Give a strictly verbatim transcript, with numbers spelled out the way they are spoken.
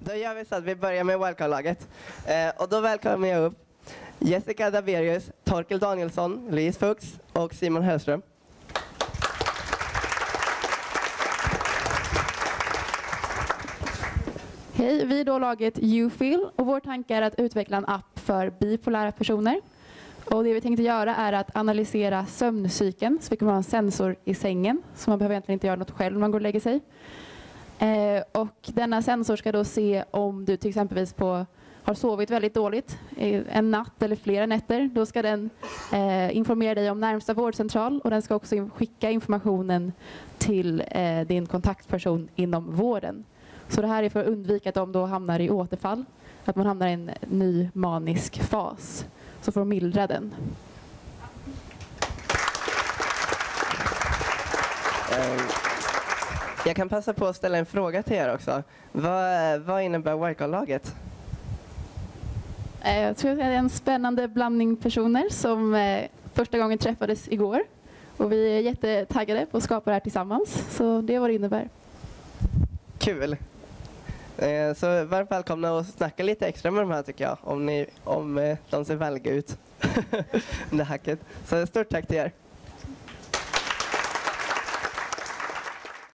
då gör vi så att vi börjar med wildcard-laget. Eh, och då välkomnar jag upp Jessica Daverius, Torkel Danielsson, Louise Fuchs och Simon Hellström. Hej, vi är då laget YouFeel och vår tanke är att utveckla en app för bipolära personer. Och det vi tänkte göra är att analysera sömncykeln, så vi kommer ha en sensor i sängen, så man behöver egentligen inte göra något själv när man går och lägger sig. Eh, och denna sensor ska då se om du till exempelvis på, har sovit väldigt dåligt en natt eller flera nätter. Då ska den eh, informera dig om närmsta vårdcentral, och den ska också skicka informationen till eh, din kontaktperson inom vården. Så det här är för att undvika att de då hamnar i återfall, att man hamnar i en ny manisk fas. Så får de mildra den. Jag kan passa på att ställa en fråga till er också. Vad, vad innebär wildcard-laget? Jag tror att det är en spännande blandning personer som första gången träffades igår. Och vi är jättetaggade på att skapa det här tillsammans. Så det är vad det innebär. Kul! Så varmt välkomna att snacka lite extra med de här, tycker jag. Om, ni, om de ser välga ut. Det hacket. Så stort tack till er.